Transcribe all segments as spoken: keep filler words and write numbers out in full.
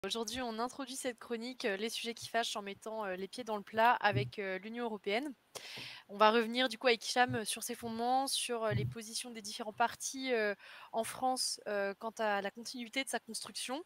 Aujourd'hui, on introduit cette chronique, euh, les sujets qui fâchent, en mettant euh, les pieds dans le plat avec euh, l'Union européenne. On va revenir du coup avec Hicham sur ses fondements, sur euh, les positions des différents partis euh, en France euh, quant à la continuité de sa construction.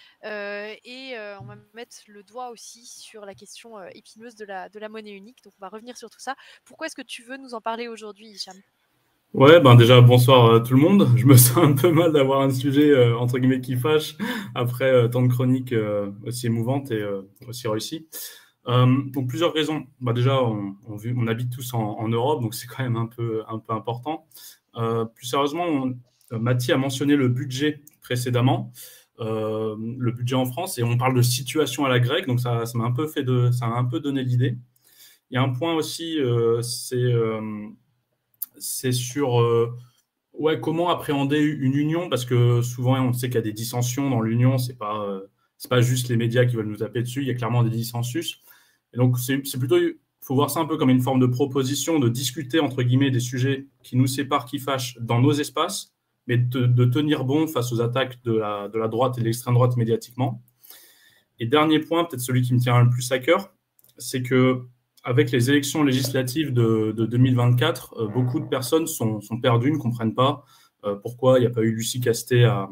Euh, et euh, on va mettre le doigt aussi sur la question euh, épineuse de la, de la monnaie unique. Donc on va revenir sur tout ça. Pourquoi est-ce que tu veux nous en parler aujourd'hui, Hicham? Ouais, ben déjà, bonsoir euh, tout le monde. Je me sens un peu mal d'avoir un sujet, euh, entre guillemets, qui fâche après euh, tant de chroniques euh, aussi émouvantes et euh, aussi réussies. Euh, donc, plusieurs raisons. Bah, déjà, on, on, vit- on habite tous en, en Europe, donc c'est quand même un peu, un peu important. Euh, plus sérieusement, on- euh, Mathie a mentionné le budget précédemment, euh, le budget en France, et on parle de situation à la grecque, donc ça, ça m'a un peu fait de, ça m'a un peu donné l'idée. Il y a un point aussi, euh, c'est euh, c'est sur euh, ouais, comment appréhender une union, parce que souvent on sait qu'il y a des dissensions dans l'union, c'est pas, euh, c'est pas juste les médias qui veulent nous taper dessus, il y a clairement des dissensus. Et donc c'est c'est plutôt, il faut voir ça un peu comme une forme de proposition, de discuter entre guillemets des sujets qui nous séparent, qui fâchent dans nos espaces, mais de, de tenir bon face aux attaques de la, de la droite et de l'extrême droite médiatiquement. Et dernier point, peut-être celui qui me tient le plus à cœur, c'est que avec les élections législatives de, de deux mille vingt-quatre, euh, beaucoup de personnes sont, sont perdues, ne comprennent pas euh, pourquoi il n'y a pas eu Lucie Castet à,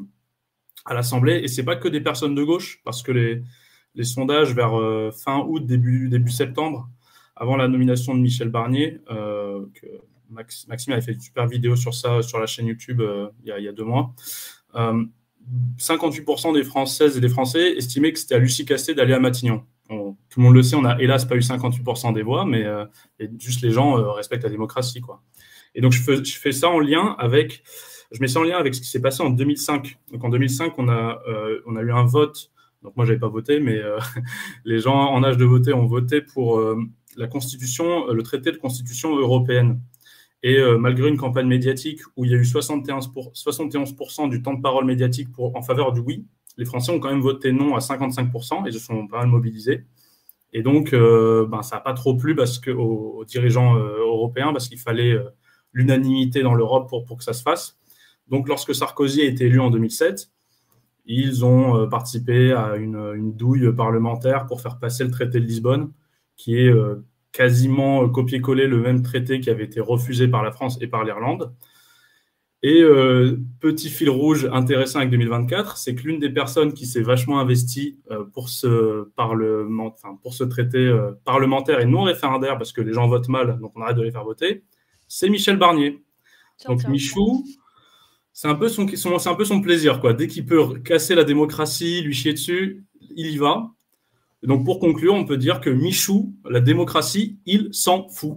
à l'Assemblée. Et c'est pas que des personnes de gauche, parce que les, les sondages vers euh, fin août, début, début septembre, avant la nomination de Michel Barnier, euh, que Max, Maxime avait fait une super vidéo sur ça sur la chaîne YouTube euh, il, y a, il y a deux mois. Euh, cinquante-huit pour cent des Françaises et des Français estimaient que c'était à Lucie Castet d'aller à Matignon. On, tout le monde le sait, on a hélas pas eu cinquante-huit pour cent des voix, mais euh, juste les gens euh, respectent la démocratie, quoi. Et donc je fais, je fais ça en lien avec, je mets ça en lien avec ce qui s'est passé en deux mille cinq. Donc en deux mille cinq, on a, euh, on a eu un vote. Donc moi j'avais pas voté, mais euh, les gens en âge de voter ont voté pour euh, la Constitution, euh, le traité de Constitution européenne. Et euh, malgré une campagne médiatique où il y a eu soixante et onze pour cent, soixante et onze pour cent du temps de parole médiatique pour, en faveur du oui, les Français ont quand même voté non à cinquante-cinq pour cent et se sont pas mal mobilisés. Et donc, euh, ben, ça n'a pas trop plu parce que, aux, aux dirigeants euh, européens parce qu'il fallait euh, l'unanimité dans l'Europe pour, pour que ça se fasse. Donc, lorsque Sarkozy a été élu en deux mille sept, ils ont euh, participé à une, une douille parlementaire pour faire passer le traité de Lisbonne, qui est euh, quasiment copier-coller le même traité qui avait été refusé par la France et par l'Irlande. Et euh, petit fil rouge intéressant avec deux mille vingt-quatre, c'est que l'une des personnes qui s'est vachement investie euh, pour, ce parlement, enfin, pour ce traité euh, parlementaire et non référendaire, parce que les gens votent mal, donc on arrête de les faire voter, c'est Michel Barnier. Tiens, Donc tiens. Michou, c'est un peu son, son, c'est un peu son plaisir, quoi. Dès qu'il peut casser la démocratie, lui chier dessus, il y va. Et donc pour conclure, on peut dire que Michou, la démocratie, il s'en fout.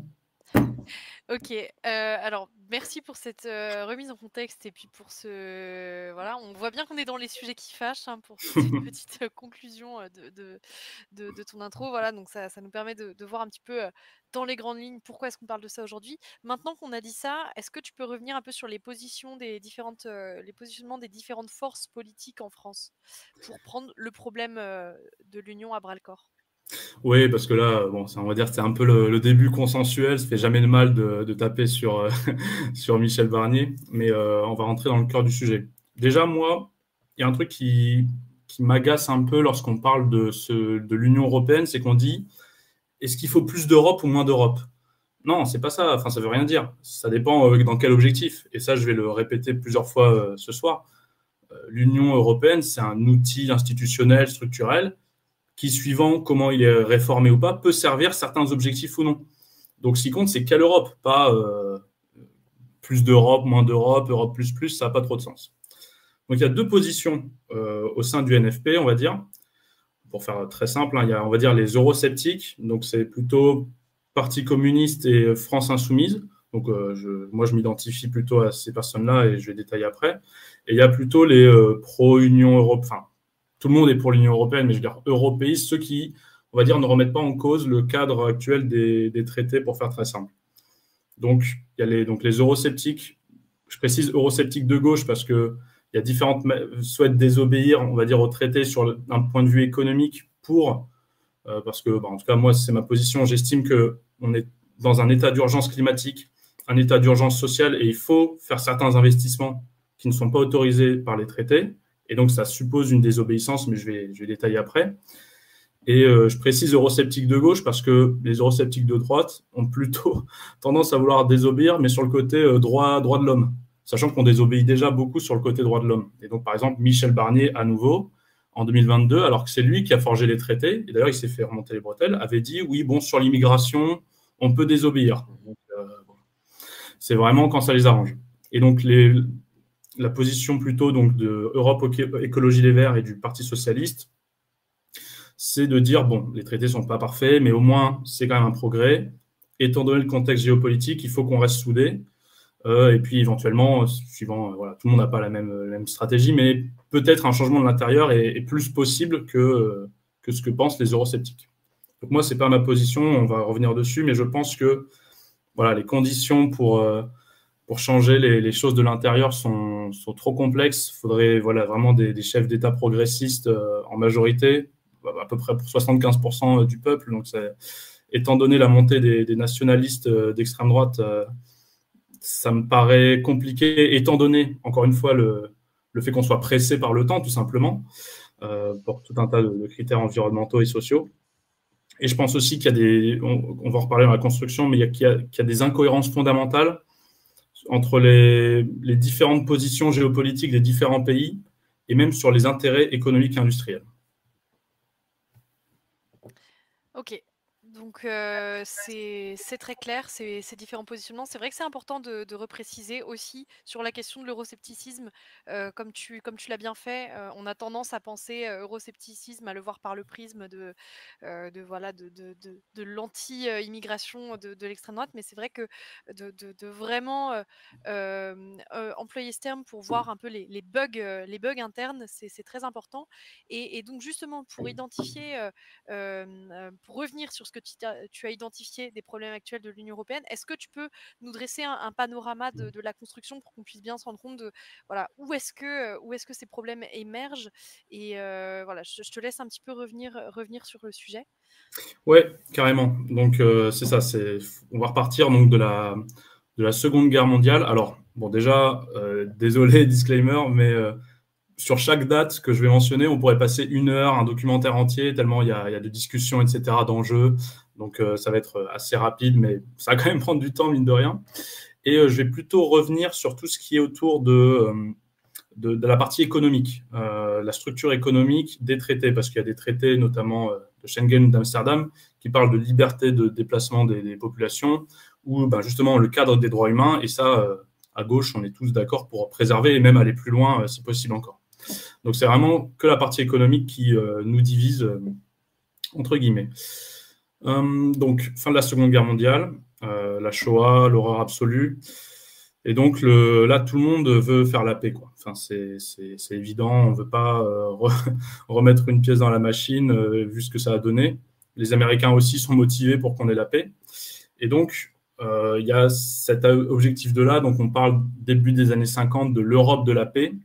Ok, euh, alors merci pour cette euh, remise en contexte et puis pour ce... Voilà, on voit bien qu'on est dans les sujets qui fâchent hein, pour cette petite euh, conclusion euh, de, de, de, de ton intro. Voilà, donc ça, ça nous permet de, de voir un petit peu euh, dans les grandes lignes pourquoi est-ce qu'on parle de ça aujourd'hui. Maintenant qu'on a dit ça, est-ce que tu peux revenir un peu sur les positions des différentes, euh, les positionnements des différentes forces politiques en France pour prendre le problème euh, de l'union à bras-le-corps? Oui, parce que là, bon, ça, on va dire que c'est un peu le, le début consensuel. Ça fait jamais de mal de, de taper sur, euh, sur Michel Barnier, mais euh, on va rentrer dans le cœur du sujet. Déjà, moi, il y a un truc qui, qui m'agace un peu lorsqu'on parle de, ce, de l'Union européenne, c'est qu'on dit est-ce qu'il faut plus d'Europe ou moins d'Europe? Non, c'est pas ça. Enfin, ça veut rien dire. Ça dépend euh, dans quel objectif. Et ça, je vais le répéter plusieurs fois euh, ce soir. Euh, L'Union européenne, c'est un outil institutionnel, structurel qui, suivant comment il est réformé ou pas, peut servir certains objectifs ou non. Donc, ce qui compte, c'est quelle Europe, pas euh, plus d'Europe, moins d'Europe, Europe plus plus, ça n'a pas trop de sens. Donc, il y a deux positions euh, au sein du N F P, on va dire. Pour faire très simple, hein, il y a, on va dire, les eurosceptiques. Donc, c'est plutôt Parti communiste et France insoumise. Donc, euh, je, moi, je m'identifie plutôt à ces personnes-là et je vais détailler après. Et il y a plutôt les euh, pro-Union européenne, enfin, tout le monde est pour l'Union européenne, mais je veux dire européistes, ceux qui, on va dire, ne remettent pas en cause le cadre actuel des, des traités, pour faire très simple. Donc, il y a les, donc les eurosceptiques, je précise eurosceptiques de gauche parce que il y a différentes souhaitent désobéir, on va dire, au traité sur le, un point de vue économique pour, euh, parce que, bah, en tout cas, moi, c'est ma position, j'estime qu'on est dans un état d'urgence climatique, un état d'urgence sociale, et il faut faire certains investissements qui ne sont pas autorisés par les traités. Et donc, ça suppose une désobéissance, mais je vais, je vais détailler après. Et euh, je précise eurosceptiques de gauche parce que les eurosceptiques de droite ont plutôt tendance à vouloir désobéir, mais sur le côté euh, droit, droit de l'homme, sachant qu'on désobéit déjà beaucoup sur le côté droit de l'homme. Et donc, par exemple, Michel Barnier, à nouveau, en deux mille vingt-deux, alors que c'est lui qui a forgé les traités, et d'ailleurs, il s'est fait remonter les bretelles, avait dit, oui, bon, sur l'immigration, on peut désobéir. Donc, euh, bon. C'est vraiment quand ça les arrange. Et donc, les, la position plutôt donc, de Europe Écologie Les Verts et du Parti Socialiste, c'est de dire, bon, les traités ne sont pas parfaits, mais au moins, c'est quand même un progrès. Étant donné le contexte géopolitique, il faut qu'on reste soudés. Euh, et puis, éventuellement, suivant, euh, voilà, tout le monde n'a pas la même, la même stratégie, mais peut-être un changement de l'intérieur est, est plus possible que, euh, que ce que pensent les eurosceptiques. Donc moi, ce n'est pas ma position, on va revenir dessus, mais je pense que voilà, les conditions pour, euh, pour changer les, les choses de l'intérieur sont, sont trop complexes. Il faudrait voilà, vraiment des, des chefs d'État progressistes euh, en majorité, à peu près pour soixante-quinze pour cent du peuple. Donc, étant donné la montée des, des nationalistes d'extrême droite, euh, ça me paraît compliqué, étant donné, encore une fois, le, le fait qu'on soit pressé par le temps, tout simplement, euh, pour tout un tas de, de critères environnementaux et sociaux. Et je pense aussi qu'il y a des, on, on va en reparler dans la construction, mais il y a, qu'il y a, qu'il y a des incohérences fondamentales entre les, les différentes positions géopolitiques des différents pays et même sur les intérêts économiques et industriels. Ok, donc euh, c'est très clair, ces, ces différents positionnements. C'est vrai que c'est important de, de repréciser aussi sur la question de l'euroscepticisme, euh, comme tu, comme tu l'as bien fait. Euh, on a tendance à penser euh, euroscepticisme, à le voir par le prisme de, euh, de, voilà, de, de, de, de l'anti-immigration de, de l'extrême droite, mais c'est vrai que de, de, de vraiment euh, euh, euh, employer ce terme pour voir un peu les, les, bugs, euh, les bugs internes, c'est très important. Et, et donc justement, pour identifier... Euh, euh, pour revenir sur ce que tu as, tu as identifié des problèmes actuels de l'Union européenne, est-ce que tu peux nous dresser un, un panorama de, de la construction pour qu'on puisse bien se rendre compte de voilà, où est-ce que, où est-ce que ces problèmes émergent? Et euh, voilà, je, je te laisse un petit peu revenir, revenir sur le sujet. Ouais, carrément. Donc euh, c'est ça, c'est on va repartir donc de la de la Seconde Guerre mondiale. Alors bon, déjà, euh, désolé, disclaimer, mais euh, sur chaque date que je vais mentionner, on pourrait passer une heure, un documentaire entier, tellement il y a, il y a de discussions, et cetera, d'enjeux. Donc, euh, ça va être assez rapide, mais ça va quand même prendre du temps, mine de rien. Et euh, je vais plutôt revenir sur tout ce qui est autour de, euh, de, de la partie économique, euh, la structure économique des traités, parce qu'il y a des traités, notamment euh, de Schengen, d'Amsterdam, qui parlent de liberté de déplacement des, des populations, ou ben, justement le cadre des droits humains. Et ça, euh, à gauche, on est tous d'accord pour préserver et même aller plus loin, euh, si possible encore. Donc, c'est vraiment que la partie économique qui euh, nous divise, euh, entre guillemets. Euh, donc, fin de la Seconde Guerre mondiale, euh, la Shoah, l'horreur absolue. Et donc, le, là, tout le monde veut faire la paix, quoi. Enfin, c'est évident, on ne veut pas euh, re, remettre une pièce dans la machine, euh, vu ce que ça a donné. Les Américains aussi sont motivés pour qu'on ait la paix. Et donc, euh, il y a cet objectif de là. Donc, on parle début des années cinquante de l'Europe de la paix.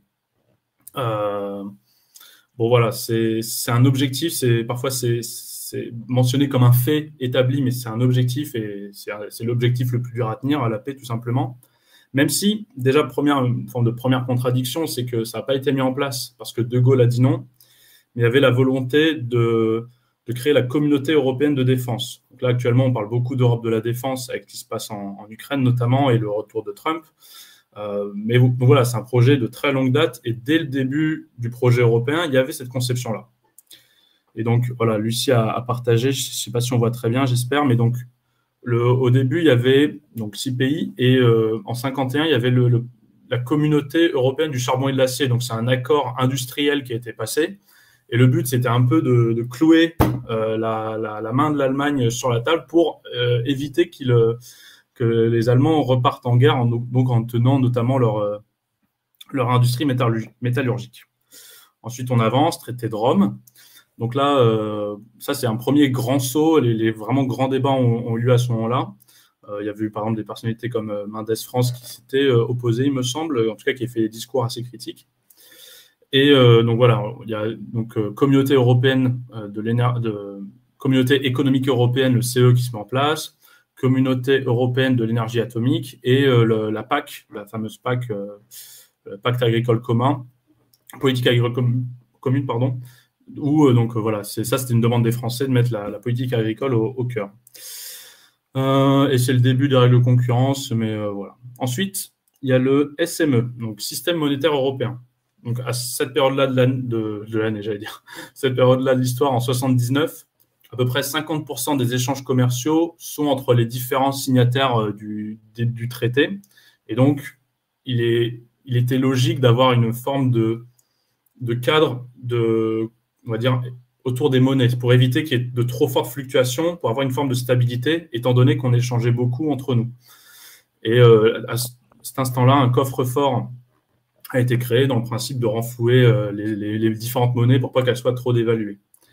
Euh, bon voilà, c'est un objectif, c'est parfois c'est mentionné comme un fait établi, mais c'est un objectif et c'est l'objectif le plus dur à tenir, à la paix tout simplement. Même si, déjà, première une forme de première contradiction, c'est que ça n'a pas été mis en place parce que De Gaulle a dit non, mais il y avait la volonté de, de créer la communauté européenne de défense. Donc là, actuellement, on parle beaucoup d'Europe de la défense avec ce qui se passe en, en Ukraine notamment et le retour de Trump. Euh, mais donc voilà, c'est un projet de très longue date et dès le début du projet européen, il y avait cette conception-là. Et donc voilà, Lucie a, a partagé, je ne sais pas si on voit très bien, j'espère, mais donc le, au début, il y avait donc six pays et euh, en cinquante et un, il y avait le, le, la communauté européenne du charbon et de l'acier. Donc c'est un accord industriel qui a été passé. Et le but, c'était un peu de, de clouer euh, la, la, la main de l'Allemagne sur la table pour euh, éviter qu'il que les Allemands repartent en guerre, en, donc en tenant notamment leur, leur industrie métallurgique. Ensuite, on avance, traité de Rome. Donc là, euh, ça, c'est un premier grand saut. Les, les vraiment grands débats ont, ont eu lieu à ce moment-là. Euh, il y avait eu, par exemple, des personnalités comme euh, Mendes France qui s'étaient euh, opposées, il me semble, en tout cas qui a fait des discours assez critiques. Et euh, donc voilà, il y a donc euh, communauté européenne euh, de l'énergie, de communauté économique européenne, le C E, qui se met en place. Communauté européenne de l'énergie atomique et euh, le, la P A C, la fameuse P A C, euh, le Pacte agricole commun, politique agricole com commune, pardon, où euh, donc euh, voilà, c'est ça, c'était une demande des Français de mettre la, la politique agricole au, au cœur. Euh, et c'est le début des règles de concurrence, mais euh, voilà. Ensuite, il y a le S M E, donc Système monétaire européen. Donc à cette période-là de l'année, de, de l'année, j'allais dire, cette période-là de l'histoire, en soixante-dix-neuf, à peu près cinquante pour cent des échanges commerciaux sont entre les différents signataires euh, du, du, du traité. Et donc, il, est, il était logique d'avoir une forme de, de cadre de, on va dire, autour des monnaies, pour éviter qu'il y ait de trop fortes fluctuations, pour avoir une forme de stabilité, étant donné qu'on échangeait beaucoup entre nous. Et euh, à cet instant-là, un coffre-fort a été créé dans le principe de renflouer euh, les, les, les différentes monnaies pour pas qu'elles soient trop dévaluées.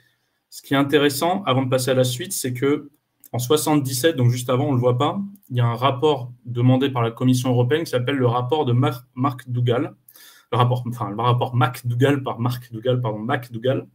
Ce qui est intéressant, avant de passer à la suite, c'est que en soixante-dix-sept, donc juste avant, on ne le voit pas, il y a un rapport demandé par la Commission européenne qui s'appelle le rapport de Mark Dougal, le rapport, enfin le rapport McDougall par Mark Dougal, pardon, McDougall,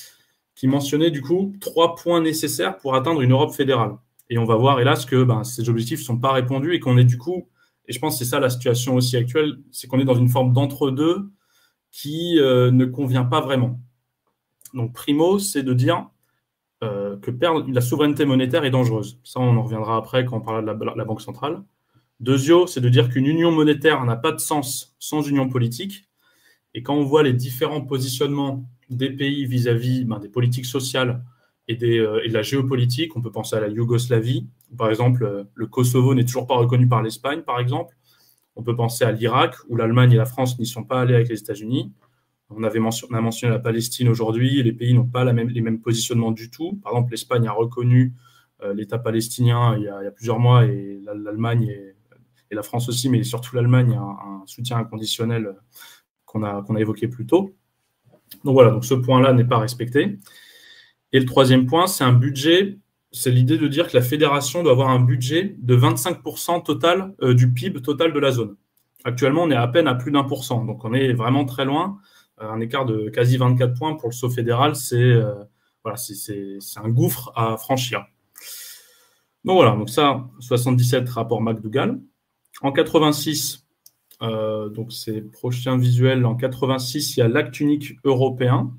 qui mentionnait du coup trois points nécessaires pour atteindre une Europe fédérale. Et on va voir, hélas, que ben, ces objectifs ne sont pas répondus et qu'on est du coup, et je pense que c'est ça la situation aussi actuelle, c'est qu'on est dans une forme d'entre-deux qui euh, ne convient pas vraiment. Donc, primo, c'est de dire euh, que perdre la souveraineté monétaire est dangereuse. Ça, on en reviendra après quand on parlera de la, la Banque centrale. Deuxio, c'est de dire qu'une union monétaire n'a pas de sens sans union politique. Et quand on voit les différents positionnements des pays vis-à-vis ben, des politiques sociales et, des, euh, et de la géopolitique, on peut penser à la Yougoslavie. Par exemple, euh, le Kosovo n'est toujours pas reconnu par l'Espagne, par exemple. On peut penser à l'Irak, où l'Allemagne et la France n'y sont pas allés avec les États-Unis. On, avait mentionné, on a mentionné la Palestine aujourd'hui, et les pays n'ont pas la même, les mêmes positionnements du tout. Par exemple, l'Espagne a reconnu euh, l'État palestinien il y, a, il y a plusieurs mois, et l'Allemagne et, et la France aussi, mais surtout l'Allemagne a un, un soutien inconditionnel qu'on a, qu'on a évoqué plus tôt. Donc voilà, donc ce point-là n'est pas respecté. Et le troisième point, c'est un budget, c'est l'idée de dire que la fédération doit avoir un budget de vingt-cinq pour cent total euh, du P I B total de la zone. Actuellement, on est à peine à plus d'un pour cent, donc on est vraiment très loin. Euh, un écart de quasi vingt-quatre points pour le saut fédéral, c'est euh, voilà, c'est un gouffre à franchir. Donc voilà, donc ça, soixante-dix-sept, rapport McDougall. En quatre-vingt-six, Euh, donc c'est prochain visuel, en quatre-vingt-six, il y a l'acte unique européen.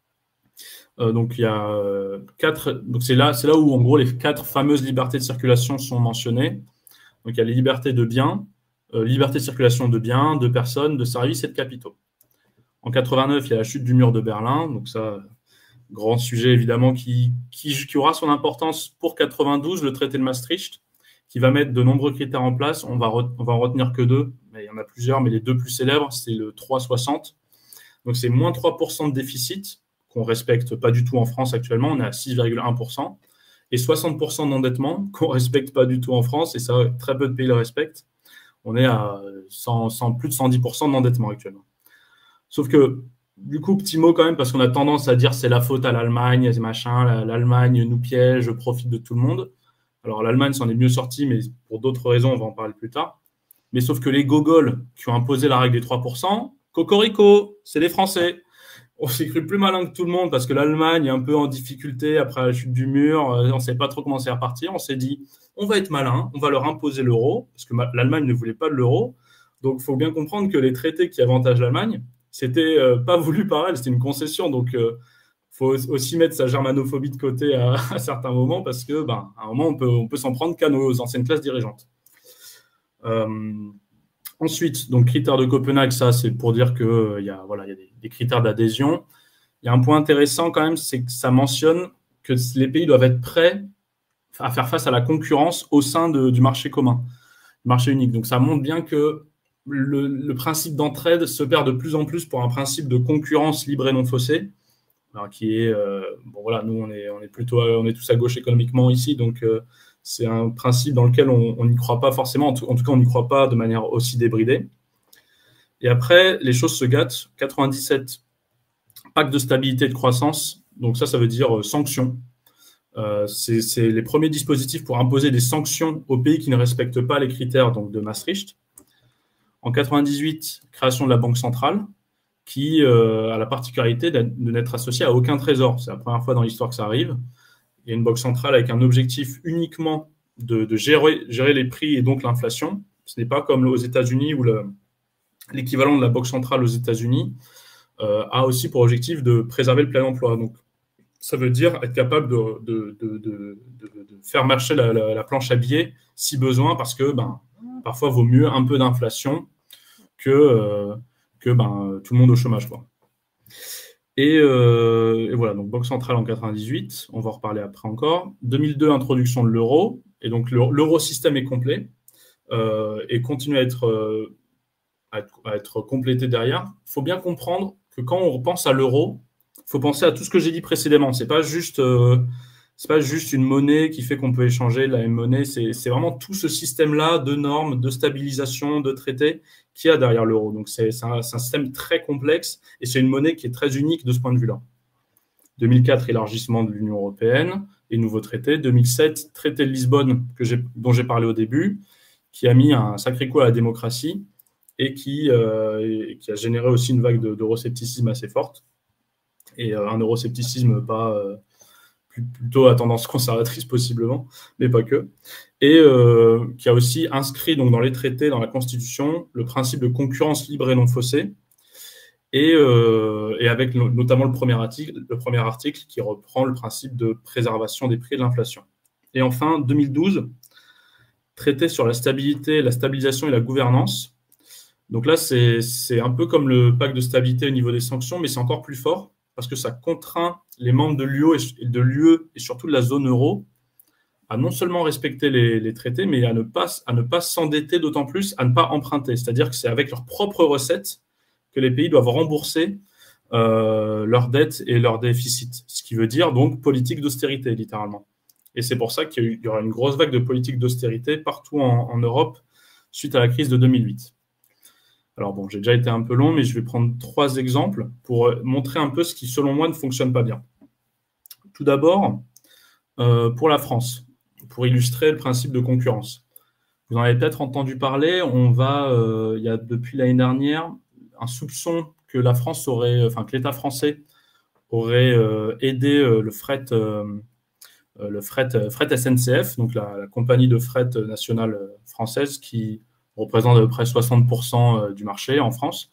Euh, donc il y a euh, quatre, donc c'est là, c'est là où en gros les quatre fameuses libertés de circulation sont mentionnées. Donc il y a les libertés de biens, euh, liberté de circulation de biens, de personnes, de services et de capitaux. En quatre-vingt-neuf, il y a la chute du mur de Berlin, donc ça, grand sujet évidemment qui, qui, qui aura son importance pour quatre-vingt-douze, le traité de Maastricht, qui va mettre de nombreux critères en place. On va, on va en retenir que deux, mais il y en a plusieurs, mais les deux plus célèbres, c'est le trois soixante. Donc c'est moins trois pour cent de déficit, qu'on ne respecte pas du tout en France actuellement, on est à six virgule un pour cent, et soixante pour cent d'endettement, qu'on ne respecte pas du tout en France, et ça, très peu de pays le respectent. On est à cent, cent, plus de cent dix pour cent d'endettement actuellement. Sauf que, du coup, petit mot quand même, parce qu'on a tendance à dire c'est la faute à l'Allemagne, machin, l'Allemagne nous piège, profite de tout le monde. Alors, l'Allemagne s'en est mieux sortie, mais pour d'autres raisons, on va en parler plus tard. Mais sauf que les gogols qui ont imposé la règle des trois pour cent, cocorico, c'est les Français. On s'est cru plus malin que tout le monde parce que l'Allemagne est un peu en difficulté après la chute du mur. On ne sait pas trop comment c'est reparti. On s'est dit, on va être malin, on va leur imposer l'euro, parce que l'Allemagne ne voulait pas de l'euro. Donc, il faut bien comprendre que les traités qui avantagent l'Allemagne, c'était euh, pas voulu par elle, c'était une concession. Donc, euh, faut aussi mettre sa germanophobie de côté à, à certains moments parce que, ben, à un moment, on peut, on peut s'en prendre qu'à nos anciennes classes dirigeantes. Euh, ensuite, donc critères de Copenhague, ça, c'est pour dire qu'il euh, y a, voilà, y a des, des critères d'adhésion. Il y a un point intéressant quand même, c'est que ça mentionne que les pays doivent être prêts à faire face à la concurrence au sein de, du marché commun, du marché unique. Donc, ça montre bien que le, le principe d'entraide se perd de plus en plus pour un principe de concurrence libre et non faussée. Alors, qui est, euh, bon voilà, nous on est, on est plutôt, on est tous à gauche économiquement ici, donc euh, c'est un principe dans lequel on n'y croit pas forcément, en tout, en tout cas on n'y croit pas de manière aussi débridée. Et après, les choses se gâtent. quatre-vingt-dix-sept, pacte de stabilité et de croissance, donc ça, ça veut dire euh, sanctions. Euh, c'est les premiers dispositifs pour imposer des sanctions aux pays qui ne respectent pas les critères donc, de Maastricht. En quatre-vingt-dix-huit, création de la Banque centrale, qui euh, a la particularité de n'être associé à aucun trésor. C'est la première fois dans l'histoire que ça arrive. Il y a une banque centrale avec un objectif uniquement de, de gérer, gérer les prix et donc l'inflation. Ce n'est pas comme aux États-Unis où l'équivalent de la banque centrale aux États-Unis euh, a aussi pour objectif de préserver le plein emploi. Donc, ça veut dire être capable de, de, de, de, de, de faire marcher la, la, la planche à billets si besoin, parce que ben, parfois, il vaut mieux un peu d'inflation que, euh, que ben, tout le monde au chômage, quoi. Et, euh, et voilà, donc Banque centrale en quatre-vingt-dix-huit, on va en reparler après encore. deux mille deux, introduction de l'euro, et donc l'euro-système est complet euh, et continue à être, euh, à être, à être complété derrière. Il faut bien comprendre que quand on pense à l'euro, il faut penser à tout ce que j'ai dit précédemment. Ce n'est pas juste... Euh, c'est pas juste une monnaie qui fait qu'on peut échanger la même monnaie, c'est vraiment tout ce système-là de normes, de stabilisation, de traités qu'il y a derrière l'euro. Donc, c'est un, un système très complexe et c'est une monnaie qui est très unique de ce point de vue-là. deux mille quatre, élargissement de l'Union européenne et nouveaux traités. deux mille sept, traité de Lisbonne, que dont j'ai parlé au début, qui a mis un sacré coup à la démocratie et qui, euh, et qui a généré aussi une vague d'euroscepticisme assez forte. Et euh, un euroscepticisme pas... Euh, plutôt à tendance conservatrice possiblement, mais pas que, et euh, qui a aussi inscrit donc, dans les traités, dans la Constitution, le principe de concurrence libre et non faussée, et, euh, et avec notamment le premier, article, le premier article qui reprend le principe de préservation des prix et de l'inflation. Et enfin, deux mille douze, traité sur la stabilité, la stabilisation et la gouvernance. Donc là, c'est un peu comme le pacte de stabilité au niveau des sanctions, mais c'est encore plus fort, parce que ça contraint les membres de l'U E et de l'U E et surtout de la zone euro à non seulement respecter les, les traités, mais à ne pas, à ne pas s'endetter, d'autant plus à ne pas emprunter. C'est-à-dire que c'est avec leurs propres recettes que les pays doivent rembourser euh, leurs dettes et leurs déficits. Ce qui veut dire donc politique d'austérité, littéralement. Et c'est pour ça qu'il y aura une grosse vague de politique d'austérité partout en, en Europe suite à la crise de deux mille huit. Alors bon, j'ai déjà été un peu long, mais je vais prendre trois exemples pour montrer un peu ce qui, selon moi, ne fonctionne pas bien. Tout d'abord, euh, pour la France, pour illustrer le principe de concurrence. Vous en avez peut-être entendu parler, on va, euh, il y a depuis l'année dernière, un soupçon que la France aurait, enfin que l'État français aurait euh, aidé euh, le fret, euh, le fret, fret S N C F, donc la, la compagnie de fret nationale française qui représente à peu près soixante pour cent du marché en France.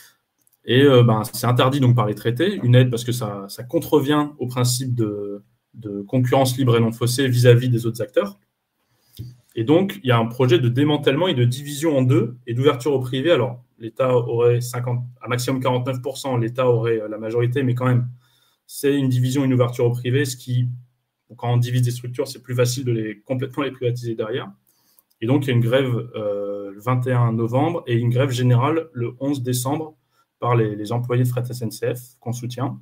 Et euh, ben, c'est interdit donc par les traités, une aide parce que ça, ça contrevient au principe de, de concurrence libre et non faussée vis-à-vis des autres acteurs. Et donc, il y a un projet de démantèlement et de division en deux et d'ouverture au privé. Alors, l'État aurait cinquante, à maximum quarante-neuf pour cent, l'État aurait la majorité, mais quand même, c'est une division, une ouverture au privé, ce qui, quand on divise des structures, c'est plus facile de les complètement les privatiser derrière. Et donc, il y a une grève euh, le vingt et un novembre et une grève générale le onze décembre par les, les employés de fret S N C F qu'on soutient.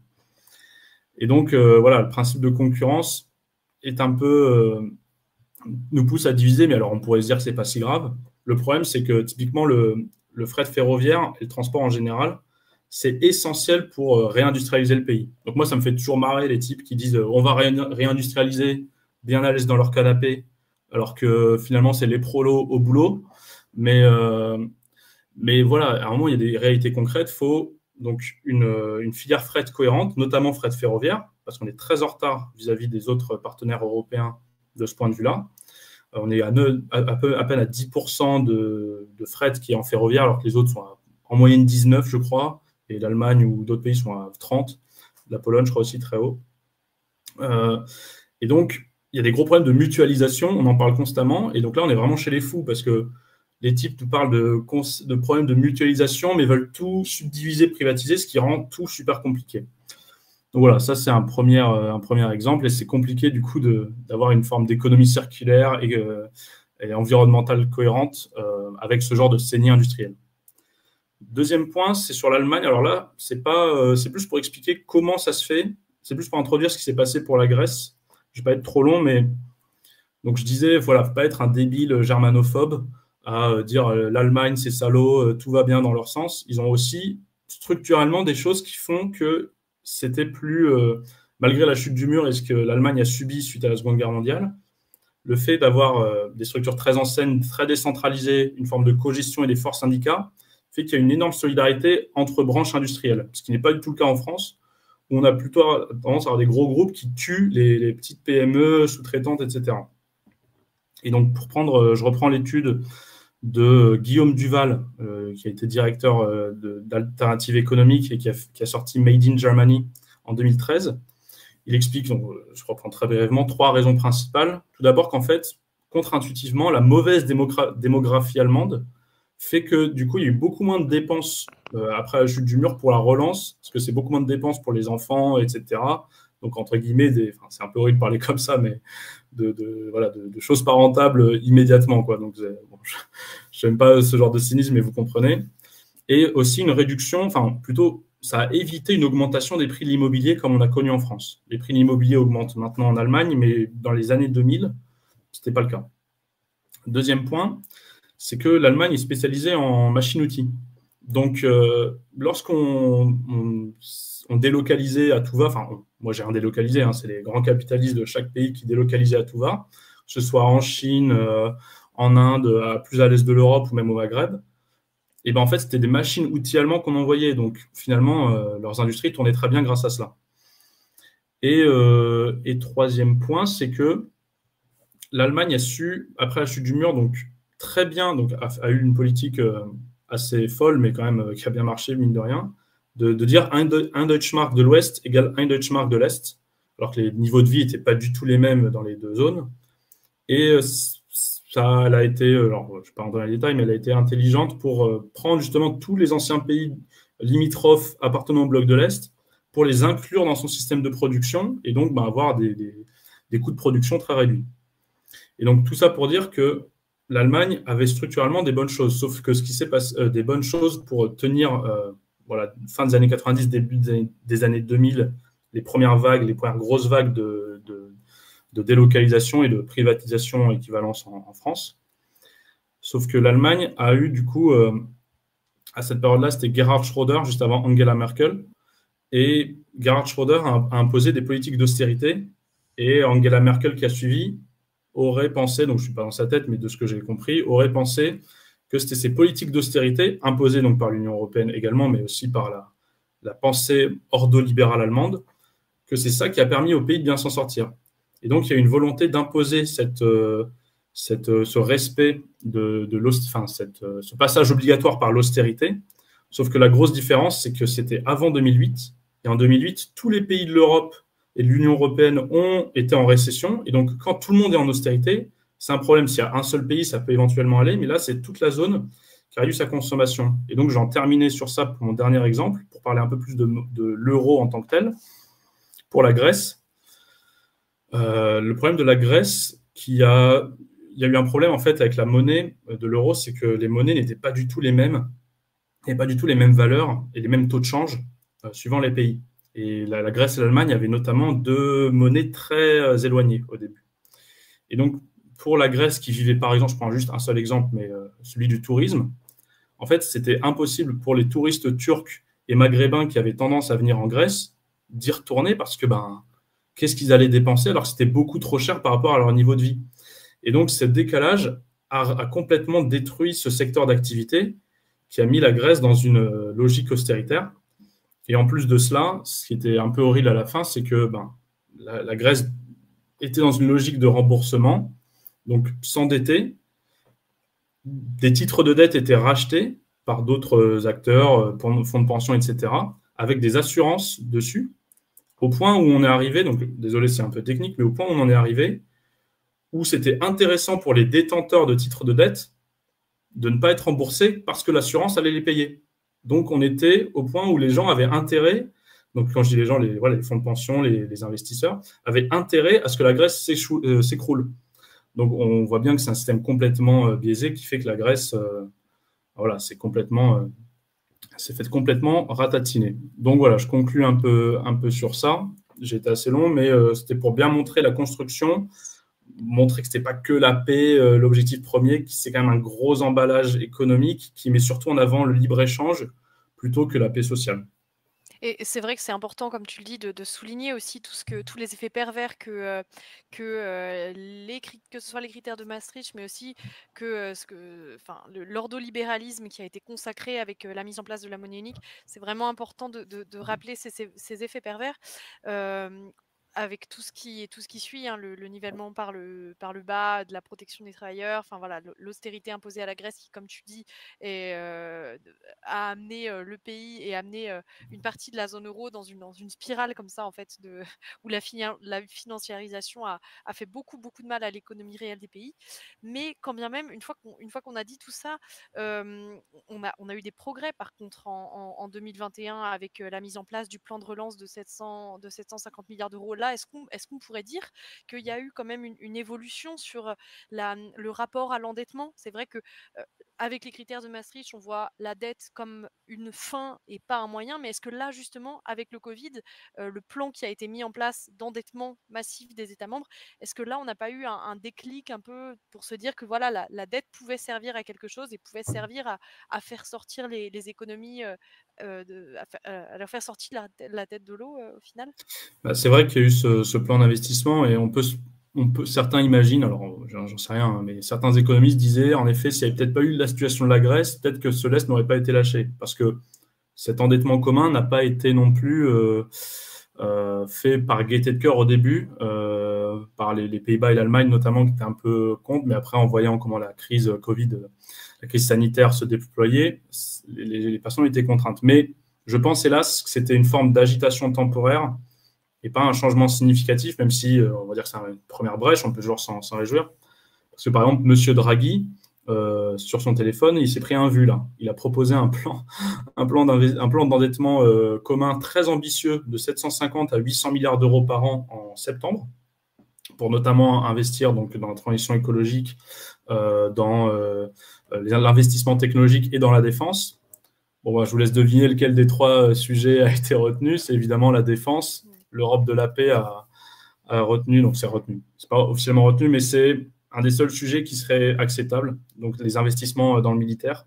Et donc, euh, voilà, le principe de concurrence est un peu, euh, nous pousse à diviser, mais alors on pourrait se dire que ce n'est pas si grave. Le problème, c'est que typiquement, le, le fret ferroviaire et le transport en général, c'est essentiel pour euh, réindustrialiser le pays. Donc moi, ça me fait toujours marrer les types qui disent euh, on va ré réindustrialiser, bien à l'aise dans leur canapé, alors que finalement, c'est les prolos au boulot. Mais, euh, mais voilà, à un moment, il y a des réalités concrètes. Il faut donc une, une filière fret cohérente, notamment fret ferroviaire, parce qu'on est très en retard vis-à-vis des autres partenaires européens de ce point de vue-là. On est à, neuf, à, à, peu, à peine à dix pour cent de, de fret qui est en ferroviaire, alors que les autres sont à, en moyenne dix-neuf, je crois, et l'Allemagne ou d'autres pays sont à trente. La Pologne, je crois aussi, très haut. Euh, et donc, il y a des gros problèmes de mutualisation, on en parle constamment, et donc là, on est vraiment chez les fous, parce que les types nous parlent de, de problèmes de mutualisation, mais veulent tout subdiviser, privatiser, ce qui rend tout super compliqué. Donc voilà, ça, c'est un premier, un premier exemple, et c'est compliqué, du coup, d'avoir une forme d'économie circulaire et, euh, et environnementale cohérente euh, avec ce genre de saignée industrielle. Deuxième point, c'est sur l'Allemagne. Alors là, c'est pas, euh, c'est plus pour expliquer comment ça se fait, c'est plus pour introduire ce qui s'est passé pour la Grèce. Je ne vais pas être trop long, mais donc je disais, voilà, faut pas être un débile germanophobe à dire euh, l'Allemagne c'est salaud, euh, tout va bien dans leur sens. Ils ont aussi structurellement des choses qui font que c'était plus, euh, malgré la chute du mur et ce que l'Allemagne a subi suite à la Seconde Guerre mondiale, le fait d'avoir euh, des structures très anciennes, très décentralisées, une forme de cogestion et des forts syndicats, fait qu'il y a une énorme solidarité entre branches industrielles, ce qui n'est pas du tout le cas en France, où on a plutôt tendance à avoir des gros groupes qui tuent les, les petites P M E, sous-traitantes, et cetera. Et donc, pour prendre, je reprends l'étude de Guillaume Duval, euh, qui a été directeur euh, d'Alternative économique et qui a, qui a sorti Made in Germany en deux mille treize. Il explique, donc, je reprends très brièvement, trois raisons principales. Tout d'abord qu'en fait, contre-intuitivement, la mauvaise démographie allemande fait que du coup, il y a eu beaucoup moins de dépenses euh, après la chute du mur pour la relance, parce que c'est beaucoup moins de dépenses pour les enfants, et cetera. Donc, entre guillemets, c'est un peu horrible de parler comme ça, mais de, de, voilà, de, de choses pas rentables immédiatement, quoi. Donc, bon, je n'aime pas ce genre de cynisme, mais vous comprenez. Et aussi une réduction, enfin, plutôt, ça a évité une augmentation des prix de l'immobilier comme on a connu en France. Les prix de l'immobilier augmentent maintenant en Allemagne, mais dans les années deux mille, ce n'était pas le cas. Deuxième point, c'est que l'Allemagne est spécialisée en machines-outils. Donc, euh, lorsqu'on on, on délocalisait à tout va, enfin, on, moi j'ai rien délocalisé, hein, c'est les grands capitalistes de chaque pays qui délocalisaient à tout va, que ce soit en Chine, euh, en Inde, à, plus à l'est de l'Europe ou même au Maghreb, et ben en fait, c'était des machines-outils allemands qu'on envoyait. Donc, finalement, euh, leurs industries tournaient très bien grâce à cela. Et, euh, et troisième point, c'est que l'Allemagne a su, après la chute du mur, donc très bien, donc a, a eu une politique euh, assez folle, mais quand même euh, qui a bien marché, mine de rien, de, de dire un, de, un Deutschmark de l'Ouest égale un Deutschmark de l'Est, alors que les niveaux de vie n'étaient pas du tout les mêmes dans les deux zones. Et euh, ça, elle a été, alors je ne vais pas rentrer dans les détails, mais elle a été intelligente pour euh, prendre justement tous les anciens pays limitrophes appartenant au bloc de l'Est pour les inclure dans son système de production et donc bah, avoir des, des, des coûts de production très réduits. Et donc tout ça pour dire que l'Allemagne avait structurellement des bonnes choses, sauf que ce qui s'est passé, euh, des bonnes choses pour tenir, euh, voilà, fin des années quatre-vingt-dix, début des années, des années deux mille, les premières vagues, les premières grosses vagues de, de, de délocalisation et de privatisation équivalence en, en France. Sauf que l'Allemagne a eu du coup, euh, à cette période-là, c'était Gerhard Schröder, juste avant Angela Merkel, et Gerhard Schröder a, a imposé des politiques d'austérité, et Angela Merkel qui a suivi aurait pensé, donc je ne suis pas dans sa tête, mais de ce que j'ai compris, aurait pensé que c'était ces politiques d'austérité, imposées donc par l'Union européenne également, mais aussi par la, la pensée ordolibérale allemande, que c'est ça qui a permis au pays de bien s'en sortir. Et donc, il y a une volonté d'imposer cette, euh, cette, euh, ce respect de, de enfin, cette, euh, ce passage obligatoire par l'austérité. Sauf que la grosse différence, c'est que c'était avant deux mille huit. Et en deux mille huit, tous les pays de l'Europe et de l'Union européenne ont été en récession. Et donc, quand tout le monde est en austérité, c'est un problème. S'il y a un seul pays, ça peut éventuellement aller. Mais là, c'est toute la zone qui a réduit sa consommation. Et donc, j'en terminais sur ça pour mon dernier exemple, pour parler un peu plus de, de l'euro en tant que tel. Pour la Grèce, euh, le problème de la Grèce, qui a, il y a eu un problème en fait avec la monnaie de l'euro, c'est que les monnaies n'étaient pas du tout les mêmes, et pas du tout les mêmes valeurs et les mêmes taux de change euh, suivant les pays. Et la, la Grèce et l'Allemagne avaient notamment deux monnaies très euh, éloignées au début. Et donc, pour la Grèce qui vivait, par exemple, je prends juste un seul exemple, mais euh, celui du tourisme, en fait, c'était impossible pour les touristes turcs et maghrébins qui avaient tendance à venir en Grèce d'y retourner parce que, ben, qu'est-ce qu'ils allaient dépenser alors que c'était beaucoup trop cher par rapport à leur niveau de vie. Et donc, ce décalage a, a complètement détruit ce secteur d'activité qui a mis la Grèce dans une logique austéritaire. Et en plus de cela, ce qui était un peu horrible à la fin, c'est que ben, la, la Grèce était dans une logique de remboursement, donc s'endetter. Des titres de dette étaient rachetés par d'autres acteurs, fonds de pension, et cetera, avec des assurances dessus, au point où on est arrivé, donc désolé c'est un peu technique, mais au point où on en est arrivé, où c'était intéressant pour les détenteurs de titres de dette de ne pas être remboursés parce que l'assurance allait les payer. Donc on était au point où les gens avaient intérêt, donc quand je dis les gens, les, voilà, les fonds de pension, les, les investisseurs, avaient intérêt à ce que la Grèce euh, s'écroule. Donc on voit bien que c'est un système complètement euh, biaisé qui fait que la Grèce, euh, voilà, c'est complètement... Euh, c'est fait complètement ratatiner. Donc voilà, je conclue un peu, un peu sur ça. J'ai été assez long, mais euh, c'était pour bien montrer la construction, montrer que ce n'était pas que la paix, euh, l'objectif premier, que c'est quand même un gros emballage économique qui met surtout en avant le libre-échange plutôt que la paix sociale. Et c'est vrai que c'est important, comme tu le dis, de, de souligner aussi tout ce que, tous les effets pervers que, euh, que, euh, les, que ce soit les critères de Maastricht, mais aussi que, euh, ce que enfin, le, l'ordolibéralisme qui a été consacré avec euh, la mise en place de la monnaie unique. C'est vraiment important de, de, de rappeler ces, ces, ces effets pervers. Euh, avec tout ce qui, tout ce qui suit, hein, le, le nivellement par le, par le bas, de la protection des travailleurs, enfin voilà, l'austérité imposée à la Grèce qui, comme tu dis, est, euh, a amené euh, le pays et a amené euh, une partie de la zone euro dans une, dans une spirale comme ça, en fait, de, où la, la financiarisation a, a fait beaucoup, beaucoup de mal à l'économie réelle des pays. Mais quand bien même, une fois qu'on, une fois qu'on a dit tout ça, euh, on, a, on a eu des progrès, par contre, en, en, en deux mille vingt et un avec euh, la mise en place du plan de relance de, sept cents, de sept cent cinquante milliards d'euros. Là, est-ce qu'on, est-ce qu'on pourrait dire qu'il y a eu quand même une, une évolution sur la, le rapport à l'endettement? C'est vrai que euh, avec les critères de Maastricht, on voit la dette comme une fin et pas un moyen, mais est-ce que là, justement, avec le Covid, euh, le plan qui a été mis en place d'endettement massif des États membres, est-ce que là, on n'a pas eu un, un déclic un peu pour se dire que voilà, la, la dette pouvait servir à quelque chose et pouvait servir à, à faire sortir les, les économies, euh, euh, de, à, à leur faire sortir la, la tête de l'eau euh, au final? Bah, c'est vrai qu'il y a eu ce, ce plan d'investissement et on peut, on peut, certains imaginent, alors j'en sais rien, hein, mais certains économistes disaient en effet, s'il n'y avait peut-être pas eu la situation de la Grèce, peut-être que ce lest n'aurait pas été lâché parce que cet endettement commun n'a pas été non plus euh, euh, fait par gaieté de cœur au début, euh, par les, les Pays-Bas et l'Allemagne notamment qui étaient un peu contre, mais après en voyant comment la crise Covid, la crise sanitaire se déployait, les, les personnes étaient contraintes. Mais je pense hélas que c'était une forme d'agitation temporaire et pas un changement significatif, même si euh, on va dire que c'est une première brèche, on peut toujours s'en, s'en réjouir. Parce que par exemple, M. Draghi, euh, sur son téléphone, il s'est pris un vu là. Il a proposé un plan, un plan, un plan d'endettement euh, commun très ambitieux de sept cent cinquante à huit cents milliards d'euros par an en septembre, pour notamment investir donc, dans la transition écologique, euh, dans euh, l'investissement technologique et dans la défense. Bon, bah, je vous laisse deviner lequel des trois sujets a été retenu. C'est évidemment la défense. L'Europe de la paix a, a retenu, donc c'est retenu. C'est pas officiellement retenu, mais c'est un des seuls sujets qui serait acceptable, donc les investissements dans le militaire.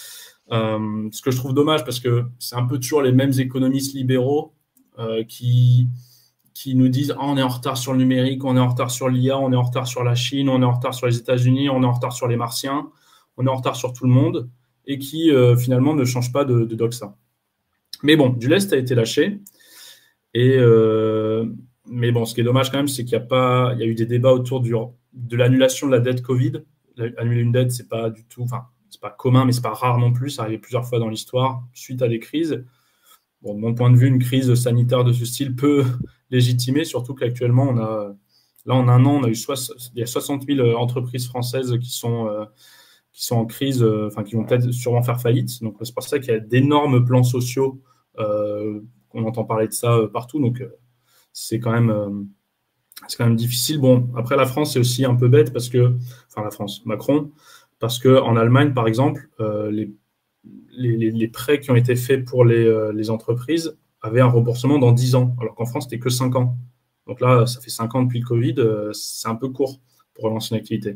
Euh, ce que je trouve dommage, parce que c'est un peu toujours les mêmes économistes libéraux euh, qui, qui nous disent oh, on est en retard sur le numérique, on est en retard sur l'I A, on est en retard sur la Chine, on est en retard sur les États-Unis, on est en retard sur les Martiens, on est en retard sur tout le monde, et qui euh, finalement ne changent pas de, de doxa. Mais bon, du lest a été lâché, et euh, mais bon, ce qui est dommage quand même, c'est qu'il y a pas, il y a eu des débats autour du, de l'annulation de la dette Covid. Annuler une dette, c'est pas du tout, enfin, c'est pas commun, mais c'est pas rare non plus. Ça arrive plusieurs fois dans l'histoire suite à des crises. Bon, de mon point de vue, une crise sanitaire de ce style peut légitimer, surtout qu'actuellement, on a, là, en un an, on a eu soixante, il y a soixante mille entreprises françaises qui sont, euh, qui sont en crise, euh, enfin, qui vont peut-être sûrement faire faillite. Donc, c'est pour ça qu'il y a d'énormes plans sociaux, euh, qu'on entend parler de ça partout. Donc, euh, c'est quand même, euh, c'est quand même difficile. Bon, après, la France, c'est aussi un peu bête parce que, enfin, la France, Macron, parce qu'en Allemagne, par exemple, euh, les, les, les prêts qui ont été faits pour les, euh, les entreprises avaient un remboursement dans dix ans, alors qu'en France, c'était que cinq ans. Donc là, ça fait cinq ans depuis le Covid, euh, c'est un peu court pour relancer une activité.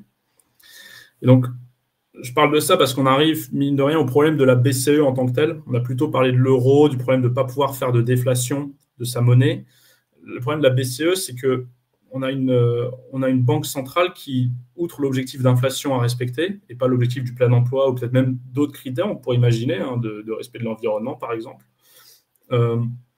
Et donc, je parle de ça parce qu'on arrive, mine de rien, au problème de la B C E en tant que telle. On a plutôt parlé de l'euro, du problème de ne pas pouvoir faire de déflation de sa monnaie. Le problème de la B C E, c'est que on a une, on a une banque centrale qui, outre l'objectif d'inflation à respecter, et pas l'objectif du plein emploi, ou peut-être même d'autres critères, on pourrait imaginer, hein, de, de respect de l'environnement, par exemple, euh,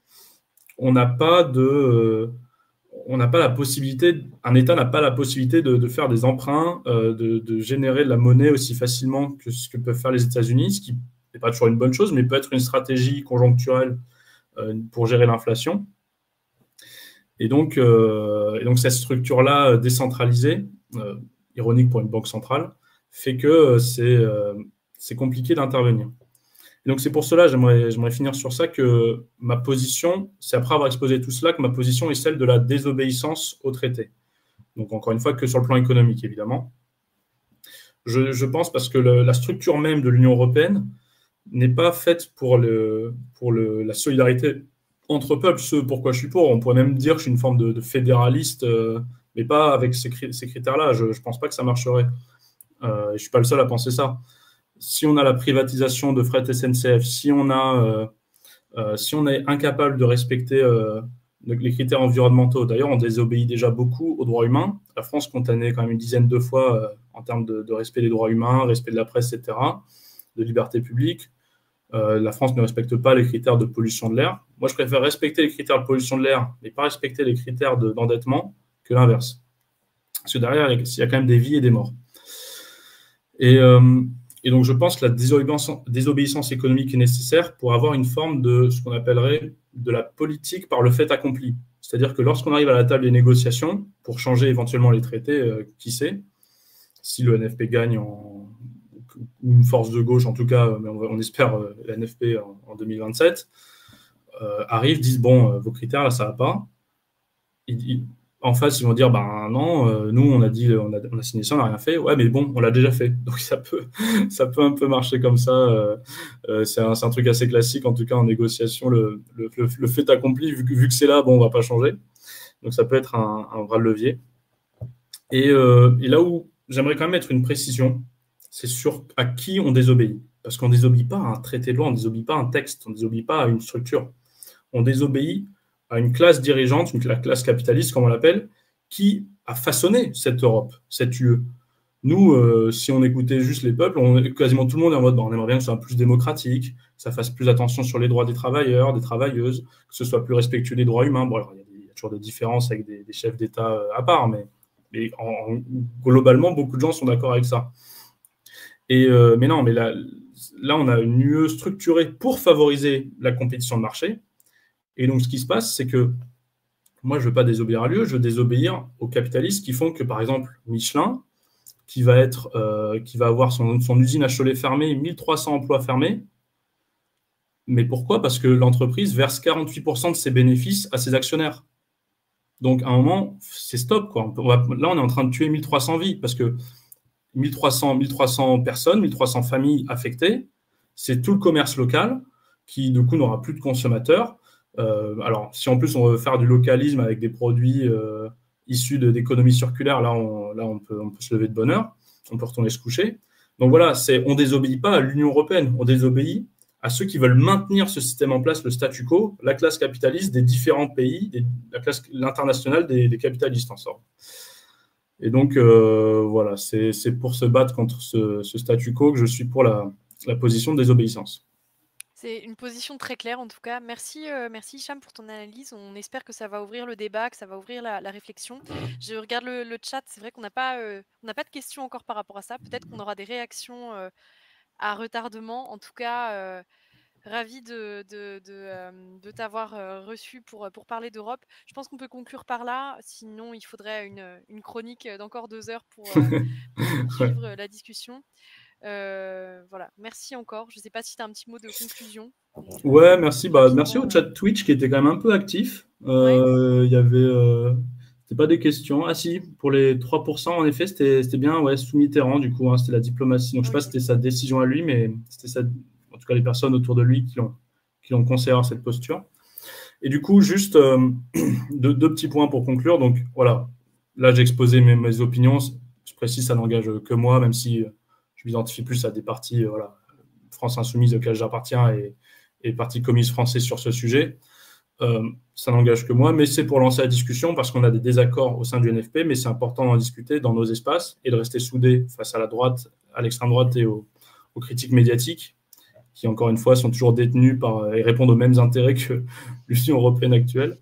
on n'a pas de... Euh, on n'a pas la possibilité, un État n'a pas la possibilité de, de faire des emprunts, euh, de, de générer de la monnaie aussi facilement que ce que peuvent faire les États-Unis, ce qui n'est pas toujours une bonne chose, mais peut être une stratégie conjoncturelle euh, pour gérer l'inflation. Et donc, euh, et donc cette structure-là décentralisée, euh, ironique pour une banque centrale, fait que c'est, euh, c'est compliqué d'intervenir. Et donc c'est pour cela, j'aimerais, j'aimerais finir sur ça, que ma position, c'est après avoir exposé tout cela, que ma position est celle de la désobéissance au traité. Donc encore une fois, que sur le plan économique, évidemment. Je, je pense parce que le, la structure même de l'Union européenne n'est pas faite pour, le, pour le, la solidarité entre peuples, ce pourquoi je suis pour. On pourrait même dire que je suis une forme de, de fédéraliste, euh, mais pas avec ces, ces critères-là. Je ne pense pas que ça marcherait. Euh, je ne suis pas le seul à penser ça. Si on a la privatisation de fret S N C F, si on, a, euh, euh, si on est incapable de respecter euh, les critères environnementaux, d'ailleurs, on désobéit déjà beaucoup aux droits humains. La France condamnée quand même une dizaine de fois euh, en termes de, de respect des droits humains, respect de la presse, et cetera, de liberté publique. Euh, la France ne respecte pas les critères de pollution de l'air. Moi, je préfère respecter les critères de pollution de l'air, mais pas respecter les critères de, d'endettement que l'inverse. Parce que derrière, il y a quand même des vies et des morts. Et, euh, et donc, je pense que la désobéissance, désobéissance économique est nécessaire pour avoir une forme de ce qu'on appellerait de la politique par le fait accompli. C'est-à-dire que lorsqu'on arrive à la table des négociations, pour changer éventuellement les traités, euh, qui sait, si le N F P gagne en une force de gauche, en tout cas, mais on, on espère euh, la N F P en, en deux mille vingt-sept, euh, arrivent, disent, bon, euh, vos critères, là, ça va pas. Ils, ils, en face, ils vont dire, ben non, euh, nous, on a dit, on a, on a signé ça, on n'a rien fait. Ouais, mais bon, on l'a déjà fait. Donc, ça peut, ça peut un peu marcher comme ça. Euh, euh, c'est un, un truc assez classique, en tout cas, en négociation. Le, le, le, le fait accompli, vu, vu que c'est là, bon, on va pas changer. Donc, ça peut être un, un bras de levier. Et, euh, et là où j'aimerais quand même mettre une précision, c'est sur à qui on désobéit. Parce qu'on ne désobéit pas à un traité de loi, on ne désobéit pas à un texte, on ne désobéit pas à une structure. On désobéit à une classe dirigeante, une, la classe capitaliste, comme on l'appelle, qui a façonné cette Europe, cette U E. Nous, euh, si on écoutait juste les peuples, on, quasiment tout le monde est en mode, bah, on aimerait bien que ce soit plus démocratique, que ça fasse plus attention sur les droits des travailleurs, des travailleuses, que ce soit plus respectueux des droits humains. Bon, alors, il y a, des, il y a toujours des différences avec des, des chefs d'État à part, mais, mais en, en, globalement, beaucoup de gens sont d'accord avec ça. Et, euh, mais non, mais là, là, on a une U E structurée pour favoriser la compétition de marché. Et donc, ce qui se passe, c'est que moi, je ne veux pas désobéir à l'U E, je veux désobéir aux capitalistes qui font que, par exemple, Michelin, qui va, être, euh, qui va avoir son, son usine à Cholet fermée, mille trois cents emplois fermés. Mais pourquoi? Parce que l'entreprise verse quarante-huit pour cent de ses bénéfices à ses actionnaires. Donc, à un moment, c'est stop, quoi. On va, là, on est en train de tuer mille trois cents vies, parce que mille trois cents, mille trois cents personnes, mille trois cents familles affectées, c'est tout le commerce local qui, du coup, n'aura plus de consommateurs. Euh, alors, si en plus on veut faire du localisme avec des produits euh, issus d'économie circulaire, là, on, là on, peut, on peut se lever de bonne heure, on peut retourner se coucher. Donc voilà, on ne désobéit pas à l'Union européenne, on désobéit à ceux qui veulent maintenir ce système en place, le statu quo, la classe capitaliste des différents pays, des, la classe l'internationale des, des capitalistes en somme. Et donc, euh, voilà, c'est pour se battre contre ce, ce statu quo que je suis pour la, la position de désobéissance. C'est une position très claire en tout cas. Merci, euh, merci Hicham pour ton analyse. On espère que ça va ouvrir le débat, que ça va ouvrir la, la réflexion. Je regarde le, le chat, c'est vrai qu'on n'a pas, euh, on n'a pas de questions encore par rapport à ça. Peut-être qu'on aura des réactions euh, à retardement. En tout cas, euh, ravi de, de, de, euh, de t'avoir euh, reçu pour, pour parler d'Europe. Je pense qu'on peut conclure par là. Sinon, il faudrait une, une chronique d'encore deux heures pour, euh, pour poursuivre ouais. la discussion. Euh, voilà, merci encore. Je ne sais pas si tu as un petit mot de conclusion. Ouais, merci. Bah, merci au chat Twitch qui était quand même un peu actif. Euh, ouais. Il y avait. Euh... C'était pas des questions. Ah si, pour les trois pour cent, en effet, c'était bien ouais, sous Mitterrand, du coup, hein, c'était la diplomatie. Donc, okay. Je ne sais pas si c'était sa décision à lui, mais c'était ça, en tout cas les personnes autour de lui qui l'ont qui l'ont conseillé à cette posture. Et du coup, juste euh, deux, deux petits points pour conclure. Donc, voilà, là, j'ai exposé mes, mes opinions. Je précise, ça n'engage que moi, même si je m'identifie plus à des partis, euh, voilà, France Insoumise auxquels j'appartiens et, et Parti communiste français sur ce sujet. Euh, ça n'engage que moi, mais c'est pour lancer la discussion parce qu'on a des désaccords au sein du N F P, mais c'est important d'en discuter dans nos espaces et de rester soudés face à la droite, à l'extrême droite et aux, aux critiques médiatiques qui, encore une fois, sont toujours détenues par, et répondent aux mêmes intérêts que l'Union européenne actuelle.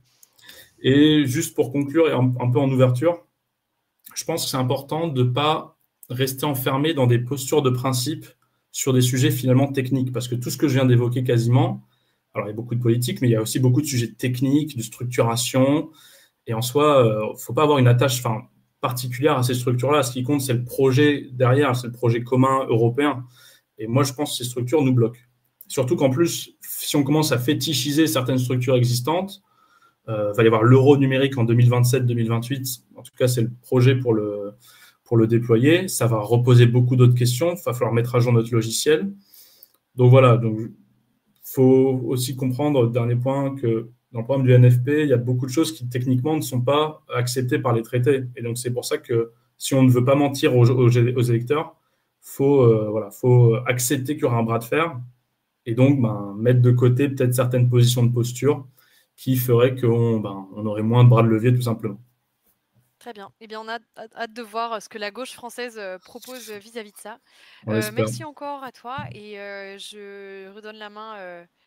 Et juste pour conclure et un, un peu en ouverture, je pense que c'est important de ne pas rester enfermé dans des postures de principe sur des sujets finalement techniques, parce que tout ce que je viens d'évoquer quasiment, alors il y a beaucoup de politique, mais il y a aussi beaucoup de sujets techniques, de structuration, et en soi, il euh, ne faut pas avoir une attache enfin, particulière à ces structures-là. Ce qui compte, c'est le projet derrière, c'est le projet commun européen. Et moi, je pense que ces structures nous bloquent. Surtout qu'en plus, si on commence à fétichiser certaines structures existantes, il euh, va y avoir l'euro numérique en deux mille vingt-sept deux mille vingt-huit. En tout cas, c'est le projet pour le, pour le déployer. Ça va reposer beaucoup d'autres questions. Il va falloir mettre à jour notre logiciel. Donc voilà, donc il faut aussi comprendre, dernier point, que dans le programme du N F P, il y a beaucoup de choses qui techniquement ne sont pas acceptées par les traités. Et donc c'est pour ça que si on ne veut pas mentir aux, aux, aux électeurs, il faut, euh, voilà, faut accepter qu'il y aura un bras de fer et donc ben, mettre de côté peut-être certaines positions de posture qui feraient qu'on ben, on aurait moins de bras de levier tout simplement. Très bien. Eh bien, on a hâte hâte de voir ce que la gauche française, heu, propose vis-à-vis de ça. On Heu, l'espère. merci encore à toi et heu, je redonne la main, heu